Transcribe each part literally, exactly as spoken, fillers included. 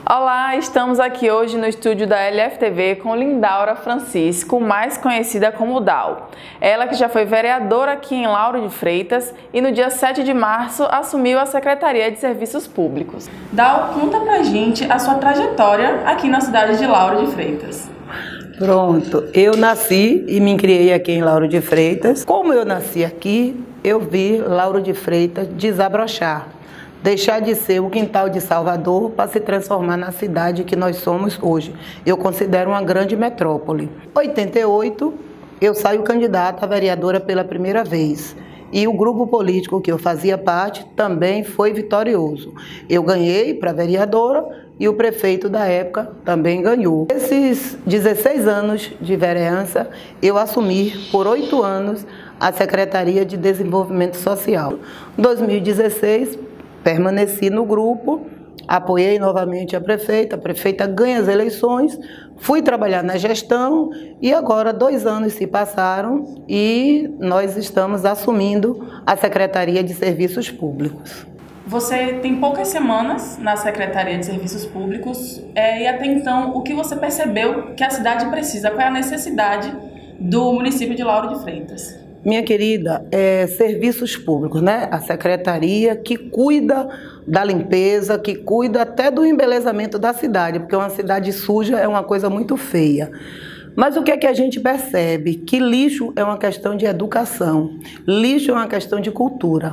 Olá, estamos aqui hoje no estúdio da L F T V com Lindaura Francisco, mais conhecida como Dal. Ela que já foi vereadora aqui em Lauro de Freitas e no dia sete de março assumiu a Secretaria de Serviços Públicos. Dal, conta pra gente a sua trajetória aqui na cidade de Lauro de Freitas. Pronto, eu nasci e me criei aqui em Lauro de Freitas. Como eu nasci aqui, eu vi Lauro de Freitas desabrochar. Deixar de ser o quintal de Salvador para se transformar na cidade que nós somos hoje. Eu considero uma grande metrópole. Em oitenta e oito, eu saio candidata a vereadora pela primeira vez. E o grupo político que eu fazia parte também foi vitorioso. Eu ganhei para vereadora e o prefeito da época também ganhou. Esses dezesseis anos de vereança, eu assumi por oito anos a Secretaria de Desenvolvimento Social. Em dois mil e dezesseis, permaneci no grupo, apoiei novamente a prefeita, a prefeita ganha as eleições, fui trabalhar na gestão e agora dois anos se passaram e nós estamos assumindo a Secretaria de Serviços Públicos. Você tem poucas semanas na Secretaria de Serviços Públicos é, e até então o que você percebeu que a cidade precisa, qual é a necessidade do município de Lauro de Freitas? Minha querida, é serviços públicos, né? A secretaria que cuida da limpeza, que cuida até do embelezamento da cidade, porque uma cidade suja é uma coisa muito feia. Mas o que é que a gente percebe? Que lixo é uma questão de educação, lixo é uma questão de cultura.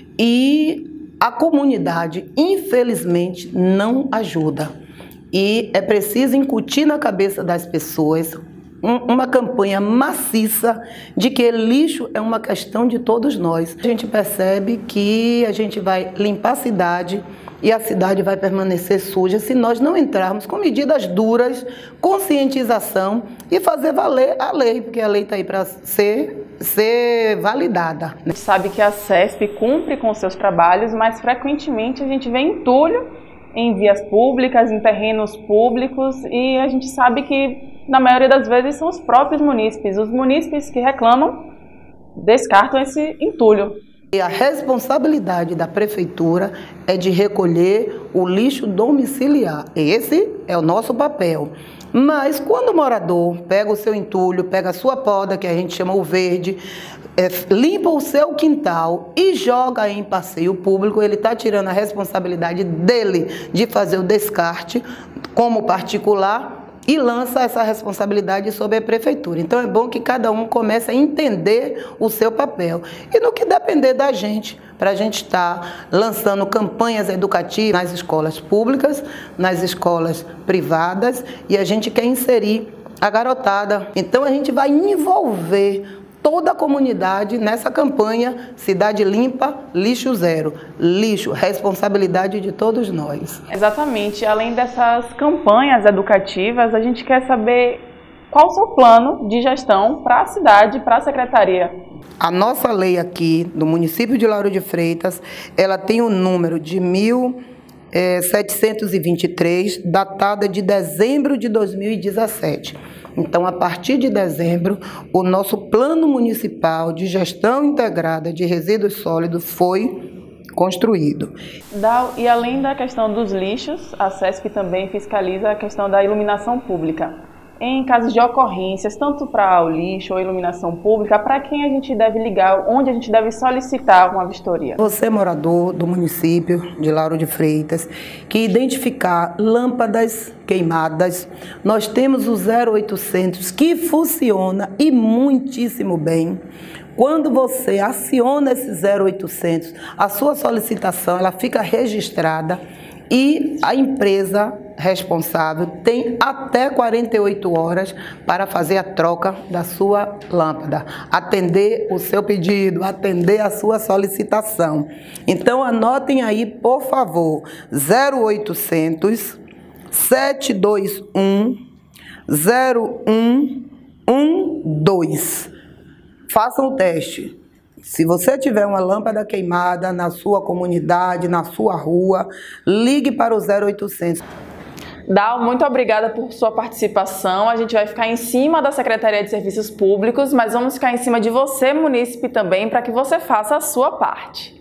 E a comunidade, infelizmente, não ajuda. E é preciso incutir na cabeça das pessoas uma campanha maciça de que lixo é uma questão de todos nós. A gente percebe que a gente vai limpar a cidade e a cidade vai permanecer suja se nós não entrarmos com medidas duras, conscientização e fazer valer a lei, porque a lei está aí para ser, ser validada. A gente sabe que a CESP cumpre com seus trabalhos, mas frequentemente a gente vê entulho em vias públicas, em terrenos públicos, e a gente sabe que na maioria das vezes são os próprios munícipes. Os munícipes que reclamam descartam esse entulho. E a responsabilidade da prefeitura é de recolher o lixo domiciliar. Esse é o nosso papel. Mas quando o morador pega o seu entulho, pega a sua poda, que a gente chama o verde, é, limpa o seu quintal e joga em passeio público, ele está tirando a responsabilidade dele de fazer o descarte como particular e lança essa responsabilidade sobre a prefeitura. Então é bom que cada um comece a entender o seu papel. E no que depender da gente, para a gente estar lançando campanhas educativas nas escolas públicas, nas escolas privadas, e a gente quer inserir a garotada. Então a gente vai envolver toda a comunidade nessa campanha Cidade Limpa, Lixo Zero. Lixo, responsabilidade de todos nós. Exatamente. Além dessas campanhas educativas, a gente quer saber qual o seu plano de gestão para a cidade, para a secretaria. A nossa lei aqui do município de Lauro de Freitas, ela tem o número de mil setecentos e vinte e três, datada de dezembro de dois mil e dezessete. Então, a partir de dezembro, o nosso plano municipal de gestão integrada de resíduos sólidos foi construído. Dal, e além da questão dos lixos, a CESP também fiscaliza a questão da iluminação pública. Em casos de ocorrências, tanto para o lixo ou iluminação pública, para quem a gente deve ligar, onde a gente deve solicitar uma vistoria? Você, morador do município de Lauro de Freitas, que identificar lâmpadas queimadas, nós temos o zero oitocentos que funciona e muitíssimo bem. Quando você aciona esse zero oitocentos, a sua solicitação ela fica registrada e a empresa responsável tem até quarenta e oito horas para fazer a troca da sua lâmpada, atender o seu pedido, atender a sua solicitação. Então anotem aí, por favor, zero oitocentos, sete dois um, zero um um dois. Façam o teste. Se você tiver uma lâmpada queimada na sua comunidade, na sua rua, ligue para o zero oitocentos. Dal, muito obrigada por sua participação. A gente vai ficar em cima da Secretaria de Serviços Públicos, mas vamos ficar em cima de você, munícipe, também, para que você faça a sua parte.